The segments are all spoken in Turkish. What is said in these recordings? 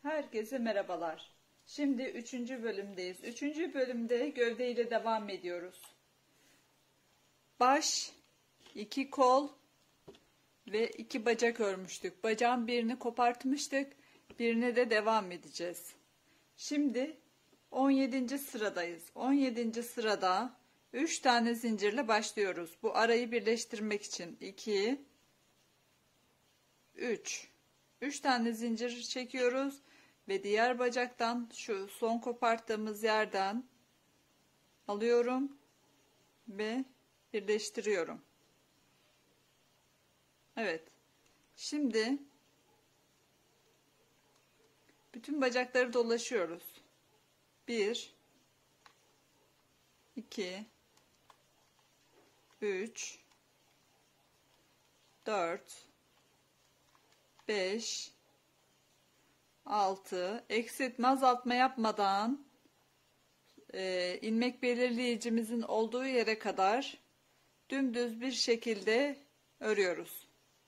Herkese merhabalar. Şimdi 3. bölümdeyiz. 3. bölümde gövde ile devam ediyoruz. Baş, 2 kol ve 2 bacak örmüştük. Bacağın birini kopartmıştık. Birine de devam edeceğiz. Şimdi 17. sıradayız. 17. sırada 3 tane zincirle başlıyoruz. Bu arayı birleştirmek için 2 3 3 tane zincir çekiyoruz ve diğer bacaktan şu son koparttığımız yerden alıyorum ve birleştiriyorum. Evet. Şimdi bütün bacakları dolaşıyoruz. 1 2 3 4 5 6 eksiltme azaltma yapmadan ilmek belirleyicimizin olduğu yere kadar dümdüz bir şekilde örüyoruz.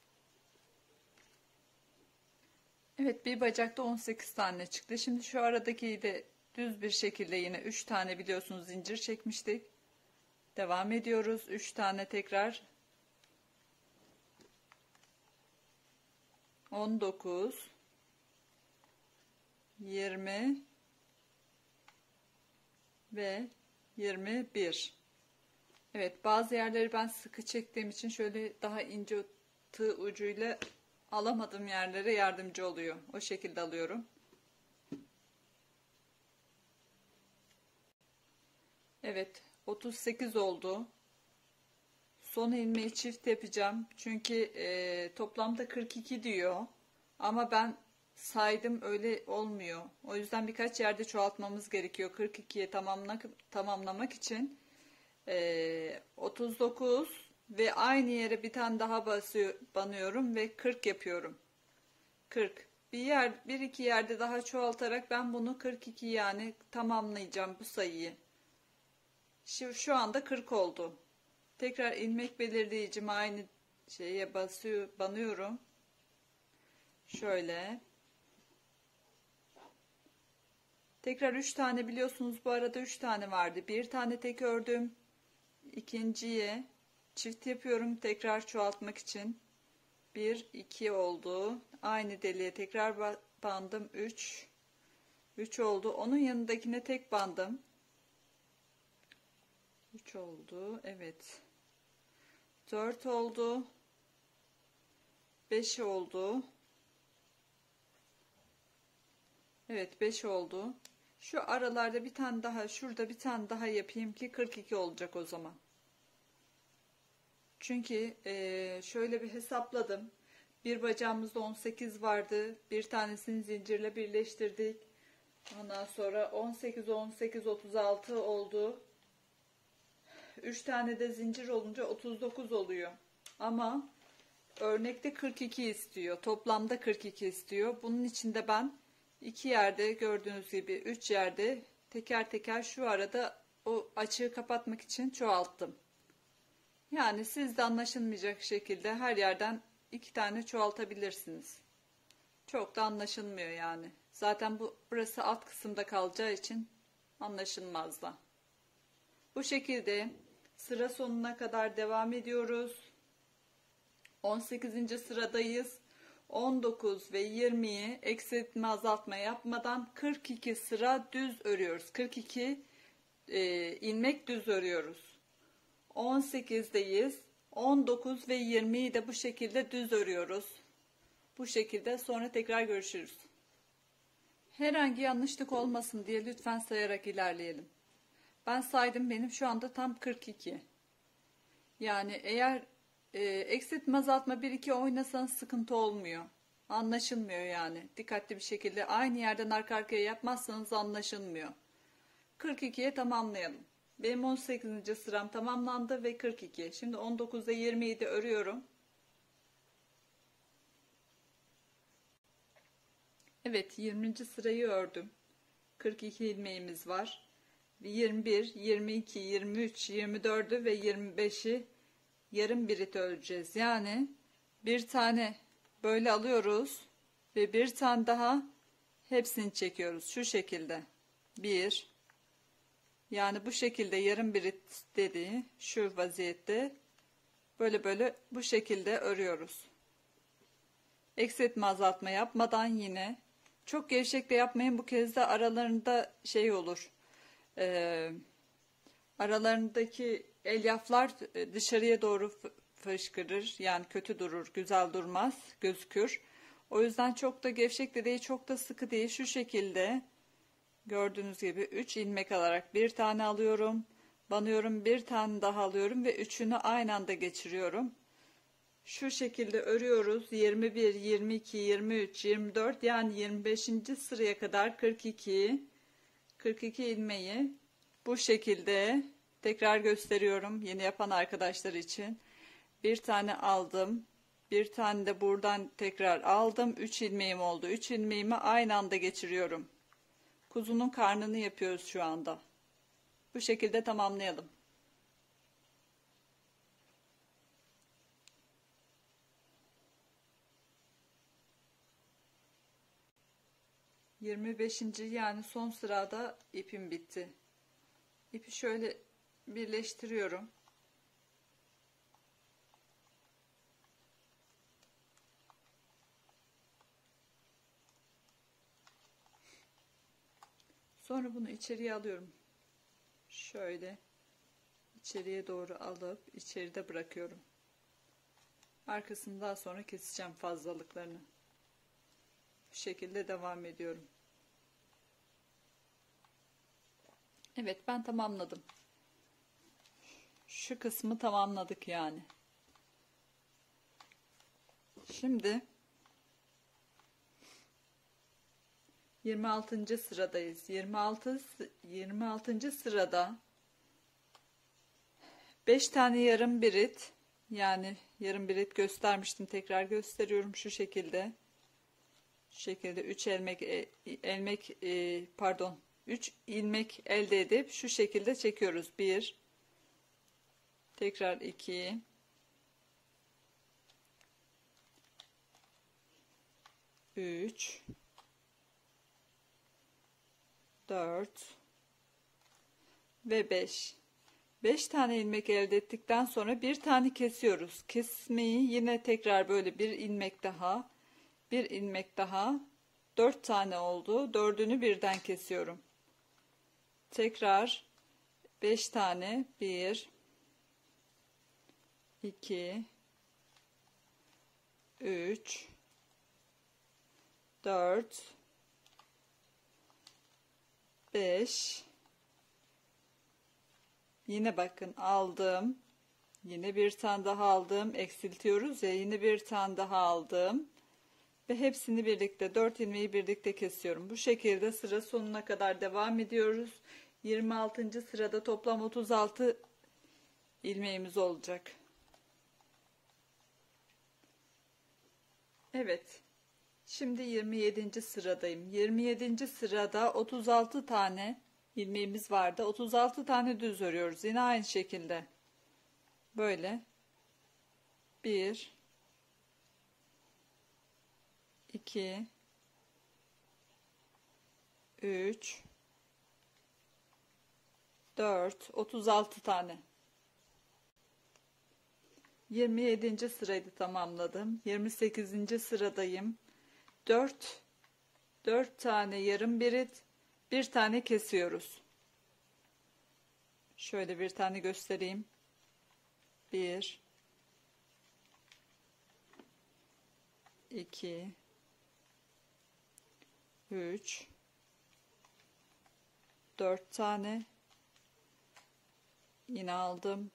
Evet, bir bacakta 18 tane çıktı. Şimdi şu aradaki de düz bir şekilde yine 3 tane biliyorsunuz zincir çekmiştik. Devam ediyoruz. 3 tane tekrar 19 20 ve 21. Evet, bazı yerleri ben sıkı çektiğim için şöyle daha ince tığ ucuyla alamadığım yerlere yardımcı oluyor. O şekilde alıyorum. Evet, 38 oldu. Son ilmeği çift yapacağım. Çünkü toplamda 42 diyor. Ama ben saydım, öyle olmuyor. O yüzden birkaç yerde çoğaltmamız gerekiyor. 42'ye tamamlamak için 39 ve aynı yere bir tane daha banıyorum ve 40 yapıyorum. 40. Bir iki yerde daha çoğaltarak ben bunu 42 yani tamamlayacağım bu sayıyı. Şu anda 40 oldu. Tekrar ilmek belirleyicimi aynı şeye banıyorum. Şöyle. Tekrar 3 tane biliyorsunuz, bu arada 3 tane vardı. Bir tane tek ördüm. İkinciye çift yapıyorum tekrar çoğaltmak için. 1 2 oldu. Aynı deliğe tekrar bandım. 3 oldu. Onun yanındakine tek bandım. 3 oldu. Evet. 4 oldu. 5 oldu. Evet, 5 oldu. Şu aralarda bir tane daha, şurada bir tane daha yapayım ki 42 olacak o zaman. Çünkü şöyle bir hesapladım. Bir bacağımızda 18 vardı. Bir tanesini zincirle birleştirdik. Ondan sonra 18 36 oldu. 3 tane de zincir olunca 39 oluyor. Ama örnekte 42 istiyor. Toplamda 42 istiyor. Bunun için de ben 2 yerde, gördüğünüz gibi 3 yerde teker teker şu arada o açığı kapatmak için çoğalttım. Yani siz de anlaşılmayacak şekilde her yerden 2 tane çoğaltabilirsiniz. Çok da anlaşılmıyor yani. Zaten burası alt kısımda kalacağı için anlaşılmaz da. Bu şekilde sıra sonuna kadar devam ediyoruz. 18. sıradayız. 19 ve 20'yi eksiltme azaltma yapmadan 42 sıra düz örüyoruz. 42 ilmek düz örüyoruz. 18'deyiz. 19 ve 20'yi de bu şekilde düz örüyoruz. Bu şekilde, sonra tekrar görüşürüz. Herhangi yanlışlık olmasın diye lütfen sayarak ilerleyelim. Ben saydım, benim şu anda tam 42. Yani eğer eksiltme azaltma 1-2 oynasanız sıkıntı olmuyor. Anlaşılmıyor yani. Dikkatli bir şekilde aynı yerden arka arkaya yapmazsanız anlaşılmıyor. 42'ye tamamlayalım. Benim 18. sıram tamamlandı ve 42. Şimdi 19'da 20'yi de örüyorum. Evet, 20. sırayı ördüm. 42 ilmeğimiz var. 21, 22, 23, 24'ü ve 25'i yarım birit öreceğiz. Yani bir tane böyle alıyoruz ve bir tane daha Hepsini çekiyoruz şu şekilde. Bir, yani bu şekilde yarım birit dediği şu vaziyette böyle bu şekilde örüyoruz. Eksiltme azaltma yapmadan yine çok gevşek de yapmayın, bu kez de aralarında şey olur. Aralarındaki elyaflar dışarıya doğru fışkırır. Yani kötü durur, güzel durmaz, gözükür. O yüzden çok da gevşek de değil, çok da sıkı değil. Şu şekilde gördüğünüz gibi 3 ilmek alarak bir tane alıyorum. Banıyorum, bir tane daha alıyorum ve üçünü aynı anda geçiriyorum. Şu şekilde örüyoruz. 21, 22, 23, 24 yani 25. sıraya kadar 42 ilmeği bu şekilde tekrar gösteriyorum yeni yapan arkadaşlar için. Bir tane aldım. Bir tane de buradan tekrar aldım. 3 ilmeğim oldu. 3 ilmeğimi aynı anda geçiriyorum. Kuzunun karnını yapıyoruz şu anda. Bu şekilde tamamlayalım. ...25. yani son sırada ipim bitti. İpi şöyle birleştiriyorum. Sonra bunu içeriye alıyorum. Şöyle içeriye doğru alıp içeride bırakıyorum. Arkasını daha sonra keseceğim fazlalıklarını. Bu şekilde devam ediyorum. Evet, ben tamamladım. Şu kısmı tamamladık yani. Şimdi 26. sıradayız. 26. sırada 5 tane yarım birit, yani yarım birit göstermiştim, tekrar gösteriyorum şu şekilde. Şu şekilde 3 3 ilmek elde edip şu şekilde çekiyoruz. 1, tekrar 2, 3, 4 ve 5. 5 tane ilmek elde ettikten sonra bir tane kesiyoruz. Kesmeyi yine tekrar böyle bir ilmek daha, bir ilmek daha, 4 tane oldu. 4'ünü birden kesiyorum. Tekrar 5 tane, 1, 2, 3, 4, 5. Yine bakın aldım. Yine bir tane daha aldım. Eksiltiyoruz ya, yine bir tane daha aldım. Ve hepsini birlikte 4 ilmeği birlikte kesiyorum. Bu şekilde sıra sonuna kadar devam ediyoruz. 26. sırada toplam 36 ilmeğimiz olacak. Evet. Şimdi 27. sıradayım. 27. sırada 36 tane ilmeğimiz vardı. 36 tane düz örüyoruz. Yine aynı şekilde. Böyle. 1, 2, 3, 4, 36 tane. 27. sırayı tamamladım. 28. sıradayım. 4 tane yarım birit, bir tane kesiyoruz. Şöyle bir tane göstereyim. 1, 2, 3, 4 tane. Yine aldım.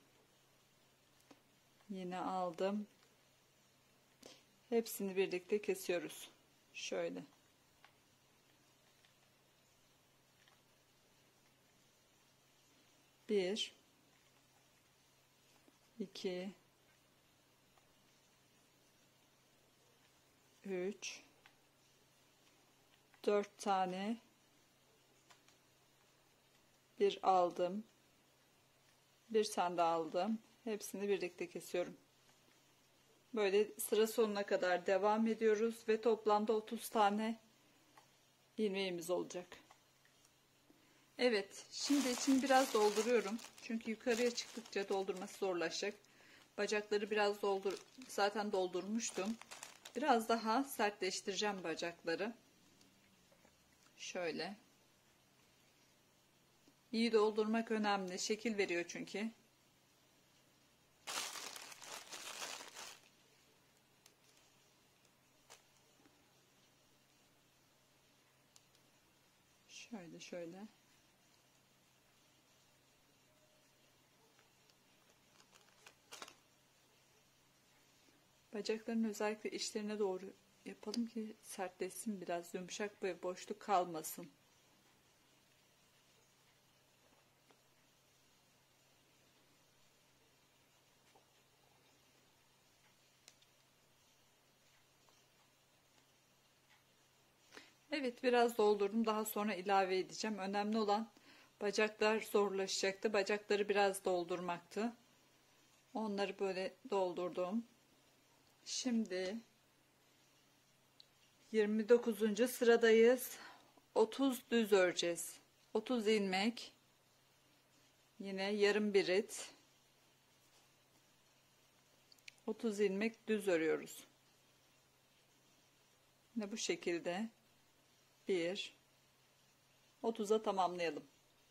Yine aldım. Hepsini birlikte kesiyoruz. Şöyle. Bir, 2, 3, 4 tane. Bir aldım. Bir tane daha aldım. Hepsini birlikte kesiyorum. Böyle sıra sonuna kadar devam ediyoruz ve toplamda 30 tane ilmeğimiz olacak. Evet, şimdi içini biraz dolduruyorum. Çünkü yukarıya çıktıkça doldurması zorlaşacak. Bacakları biraz zaten doldurmuştum. Biraz daha sertleştireceğim bacakları. Şöyle. İyi doldurmak önemli. Şekil veriyor çünkü. Şöyle. Bacakların özellikle içlerine doğru yapalım ki sertleşsin, biraz yumuşak ve boşluk kalmasın. Evet, biraz doldurdum. Daha sonra ilave edeceğim. Önemli olan bacaklar zorlaşacaktı. Bacakları biraz doldurmaktı. Onları böyle doldurdum. Şimdi 29. sıradayız. 30 düz öreceğiz. 30 ilmek. Yine yarım birit. 30 ilmek düz örüyoruz. Yine bu şekilde 30'a tamamlayalım.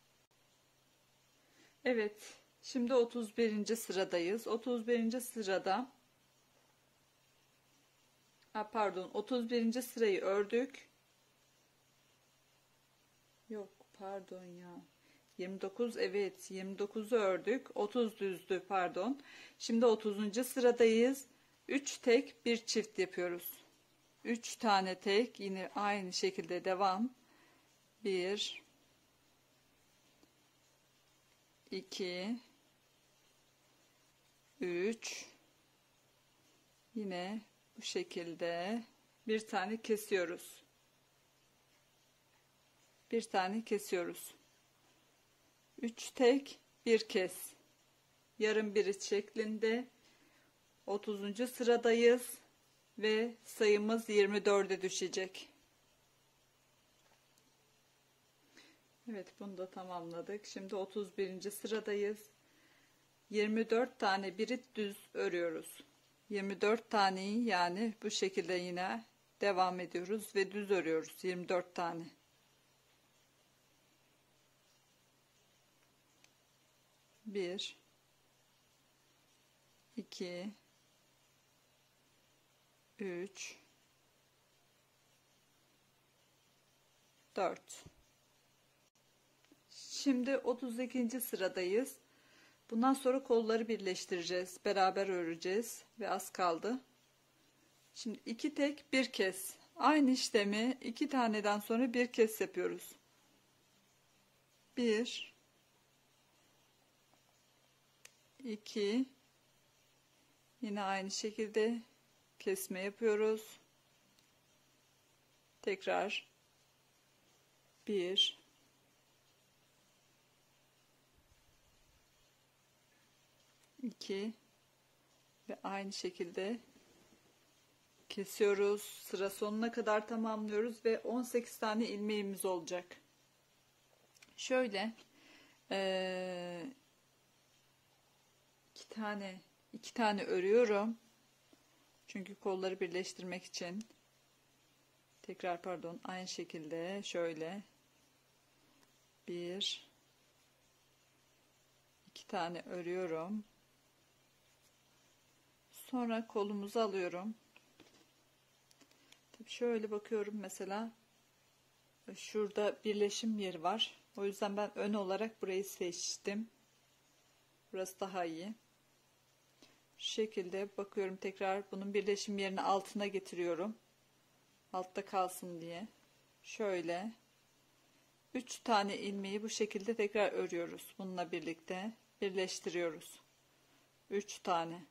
Evet, şimdi 31. sıradayız. 31. sırada 31. sırayı ördük. Yok, pardon ya. 29, evet, 29'u ördük. 30 düzdü, pardon. Şimdi 30. sıradayız. 3 tek bir çift yapıyoruz. 3 tane tek, yine aynı şekilde devam. 1 2 3 yine bu şekilde bir tane kesiyoruz. Bir tane kesiyoruz. 3 tek bir kes. Yarım birit şeklinde 30. sıradayız ve sayımız 24'e düşecek. Evet, bunu da tamamladık. Şimdi 31. sıradayız. 24 tane birit düz örüyoruz. 24 taneyi yani bu şekilde yine devam ediyoruz ve düz örüyoruz 24 tane. Bir, iki, üç, dört. Şimdi 32. sıradayız. Bundan sonra kolları birleştireceğiz. Beraber öreceğiz ve az kaldı. Şimdi 2 tek bir kez. Aynı işlemi 2 taneden sonra bir kez yapıyoruz. 1 2 yine aynı şekilde kesme yapıyoruz. Tekrar 1 2 ve aynı şekilde kesiyoruz. Sıra sonuna kadar tamamlıyoruz ve 18 tane ilmeğimiz olacak. Şöyle iki tane örüyorum. Çünkü kolları birleştirmek için. Tekrar pardon, aynı şekilde şöyle 2 tane örüyorum. Sonra kolumuzu alıyorum. Tabii şöyle bakıyorum, mesela şurada birleşim yeri var. O yüzden ben ön olarak burayı seçtim. Burası daha iyi. Şu şekilde bakıyorum, tekrar bunun birleşim yerini altına getiriyorum. Altta kalsın diye. Şöyle 3 tane ilmeği bu şekilde tekrar örüyoruz. Bununla birlikte birleştiriyoruz. 3 tane.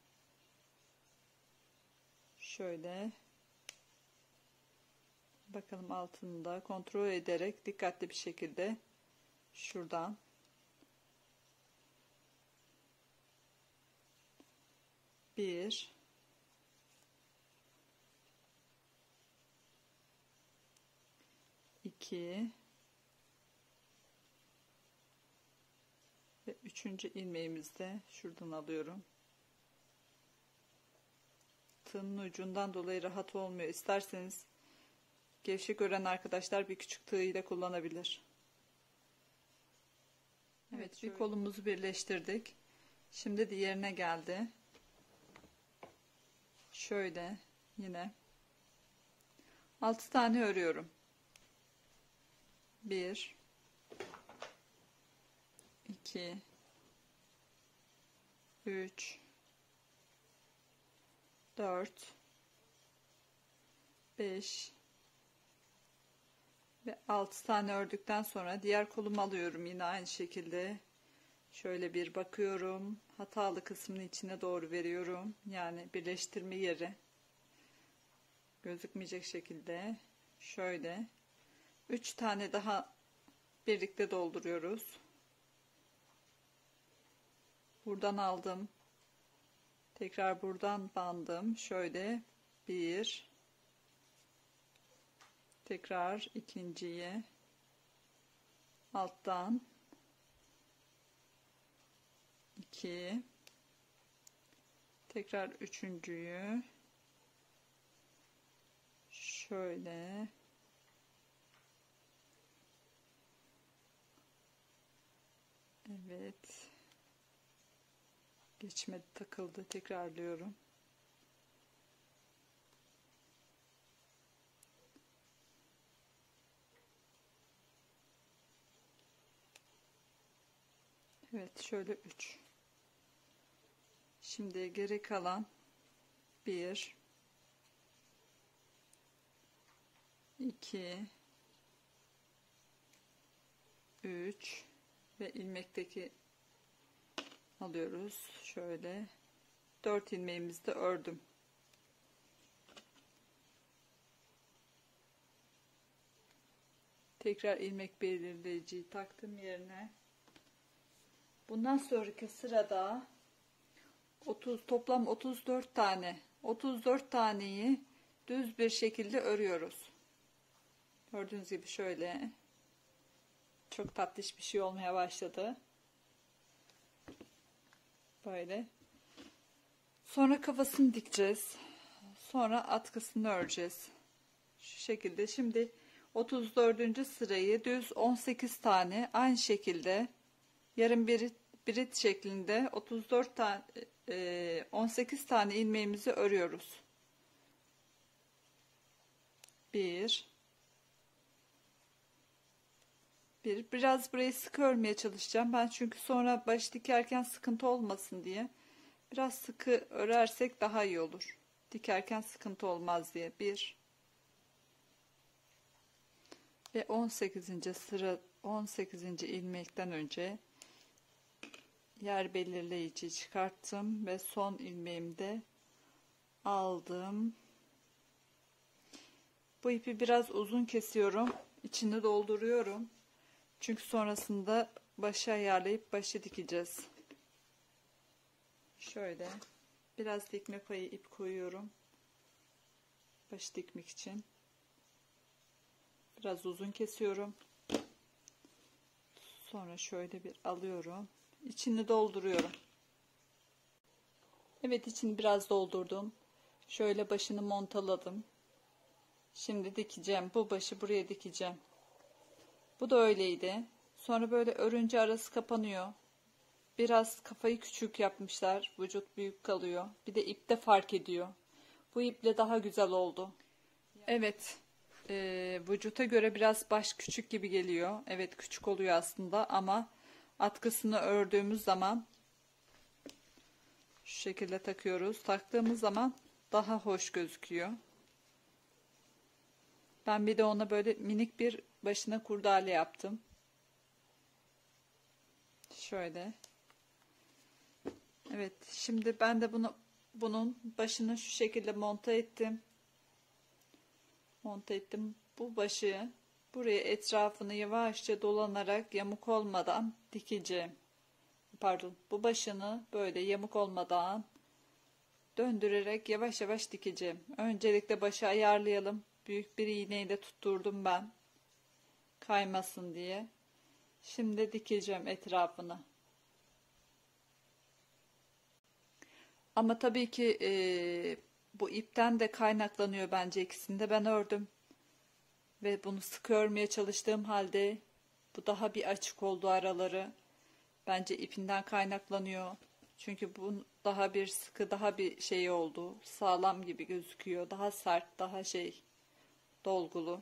Şöyle bakalım, altında kontrol ederek dikkatli bir şekilde şuradan bir, 2 ve 3. ilmeğimizi de şuradan alıyorum. Tığın ucundan dolayı rahat olmuyor. İsterseniz gevşek ören arkadaşlar bir küçük tığ ile kullanabilir. Evet, bir kolumuzu birleştirdik. Şimdi diğerine geldi. Şöyle yine 6 tane örüyorum. 1 2 3 4 5 ve 6 tane ördükten sonra diğer kolumu alıyorum. Yine aynı şekilde şöyle bir bakıyorum. Hatalı kısmını içine doğru veriyorum. Yani birleştirme yeri gözükmeyecek şekilde şöyle 3 tane daha birlikte dolduruyoruz. Buradan aldım. Tekrar buradan bandım. Şöyle bir, tekrar ikinciyi alttan 2, tekrar üçüncüyü şöyle evet, geçmedi, takıldı, tekrarlıyorum. Evet, şöyle 3. Şimdi geri kalan 1 2 3 ve ilmekteki alıyoruz. Şöyle 4 ilmeğimizi de ördüm. Tekrar ilmek belirleyiciyi taktım yerine. Bundan sonraki sırada toplam 34 tane. 34 taneyi düz bir şekilde örüyoruz. Gördüğünüz gibi şöyle çok tatlış bir şey olmaya başladı. Böyle. Sonra kafasını dikeceğiz. Sonra atkısını öreceğiz. Şu şekilde. Şimdi 34. sırayı düz 18 tane aynı şekilde yarım birit şeklinde 34 tane 18 tane ilmeğimizi örüyoruz. 1 biraz burayı sıkı örmeye çalışacağım ben, çünkü sonra baş dikerken sıkıntı olmasın diye biraz sıkı örersek daha iyi olur, dikerken sıkıntı olmaz diye. 1 ve 18. ilmekten önce yer belirleyici çıkarttım ve son ilmeğimi de aldım. Bu ipi biraz uzun kesiyorum, içini dolduruyorum, çünkü sonrasında başı ayarlayıp başı dikeceğiz. Şöyle biraz dikme payı ip koyuyorum başı dikmek için. Biraz uzun kesiyorum, sonra şöyle bir alıyorum, içini dolduruyorum. Evet, içini biraz doldurdum. Şöyle başını montaladım. Şimdi dikeceğim. Bu başı buraya dikeceğim. Bu da öyleydi. Sonra böyle örünce arası kapanıyor. Biraz kafayı küçük yapmışlar. Vücut büyük kalıyor. Bir de ipte fark ediyor. Bu iple daha güzel oldu. Evet. Vücuta göre biraz baş küçük gibi geliyor. Evet, küçük oluyor aslında ama atkısını ördüğümüz zaman şu şekilde takıyoruz. Taktığımız zaman daha hoş gözüküyor. Ben bir de ona böyle minik bir başına kurdale yaptım. Şöyle. Evet, şimdi ben de bunun başını şu şekilde monte ettim. Bu başı buraya etrafını yavaşça dolanarak yamuk olmadan dikeceğim. Pardon, bu başını böyle yamuk olmadan döndürerek yavaş yavaş dikeceğim. Öncelikle başı ayarlayalım. Büyük bir iğneyle tutturdum ben. kaymasın diye. Şimdi dikeceğim etrafını. Ama tabii ki bu ipten de kaynaklanıyor bence, ikisinde ben ördüm. Ve bunu sık örmeye çalıştığım halde bu daha bir açık oldu araları. Bence ipinden kaynaklanıyor. Çünkü bu daha bir sıkı, daha bir şey oldu. Sağlam gibi gözüküyor. Daha sert, daha dolgulu.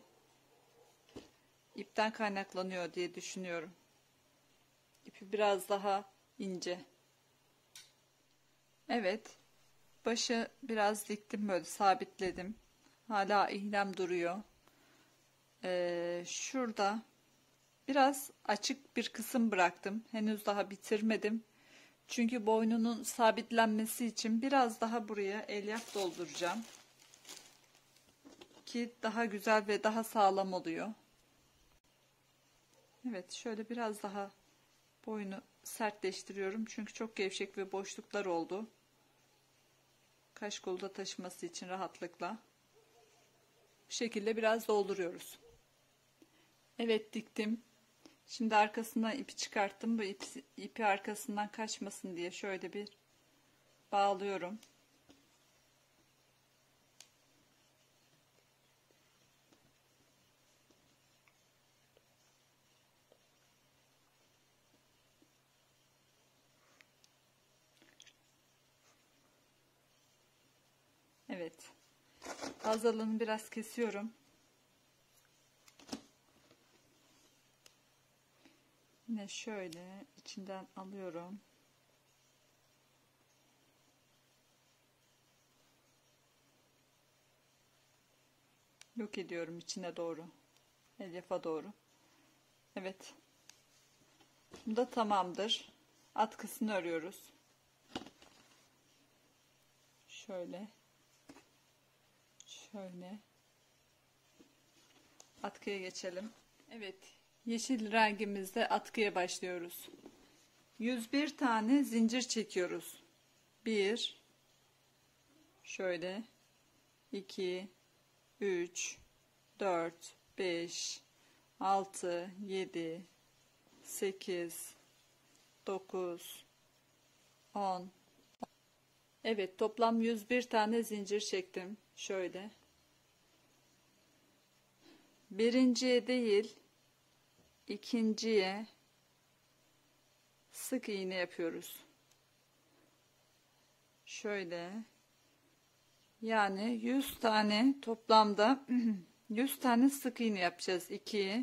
İpten kaynaklanıyor diye düşünüyorum. İpi biraz daha ince. Evet. Başı biraz diktim, böyle sabitledim. Hala iğnem duruyor. Şurada biraz açık bir kısım bıraktım. Henüz daha bitirmedim. Çünkü boynunun sabitlenmesi için biraz daha buraya elyaf dolduracağım. Ki daha güzel ve daha sağlam oluyor. Evet, şöyle biraz daha boynu sertleştiriyorum. Çünkü çok gevşek ve boşluklar oldu. Kaşkolda taşıması için rahatlıkla. Bu şekilde biraz dolduruyoruz. Evet, diktim. Şimdi arkasından ipi çıkarttım. Bu ipi arkasından kaçmasın diye şöyle bir bağlıyorum. Evet. Fazlalığını biraz kesiyorum. Yine şöyle içinden alıyorum. Yok ediyorum içine doğru. Elyafa doğru. Evet. Bu da tamamdır. Atkısını örüyoruz. Şöyle. Şöyle. Atkıya geçelim. Evet. Yeşil rengimizde atkıya başlıyoruz. 101 tane zincir çekiyoruz. 1, şöyle, 2, 3, 4, 5, 6, 7, 8, 9, 10. Evet, toplam 101 tane zincir çektim. Şöyle. Birinciye değil, ikinciye sık iğne yapıyoruz. Şöyle. Yani 100 tane toplamda 100 tane sık iğne yapacağız. 2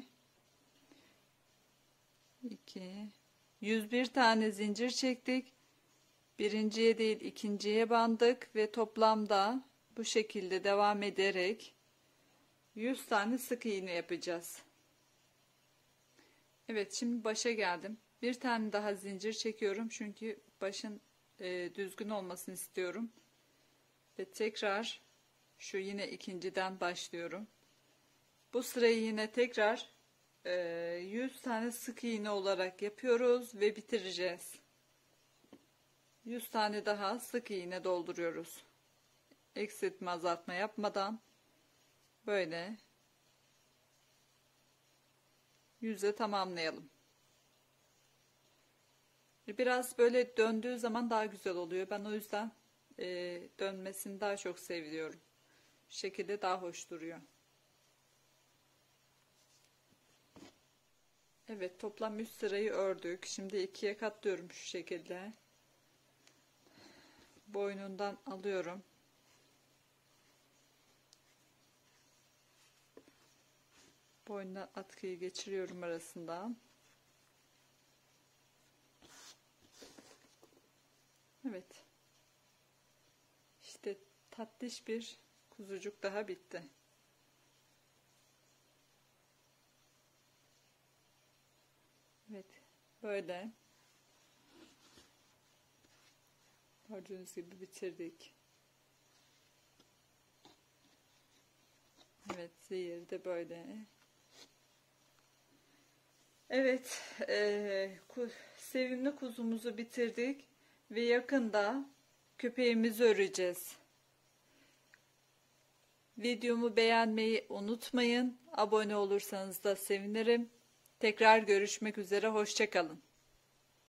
101 tane zincir çektik. Birinciye değil ikinciye bandık ve toplamda bu şekilde devam ederek 100 tane sık iğne yapacağız. Evet, şimdi başa geldim. Bir tane daha zincir çekiyorum çünkü başın düzgün olmasını istiyorum. Ve tekrar şu yine ikinciden başlıyorum. Bu sırayı yine tekrar 100 tane sık iğne olarak yapıyoruz ve bitireceğiz. 100 tane daha sık iğne dolduruyoruz. Eksiltme azaltma yapmadan böyle 100'e tamamlayalım. Biraz böyle döndüğü zaman daha güzel oluyor. Ben o yüzden dönmesini daha çok seviyorum. Bu şekilde daha hoş duruyor. Evet, toplam 100 sırayı ördük. Şimdi ikiye katlıyorum şu şekilde. Boynundan alıyorum. Boynuna atkıyı geçiriyorum arasından. Evet. İşte tatlış bir kuzucuk daha bitti. Evet. Böyle. Gördüğünüz gibi bitirdik. Evet, zehir de böyle. Evet, sevimli kuzumuzu bitirdik ve yakında köpeğimizi öreceğiz. Videomu beğenmeyi unutmayın. Abone olursanız da sevinirim. Tekrar görüşmek üzere. Hoşça kalın.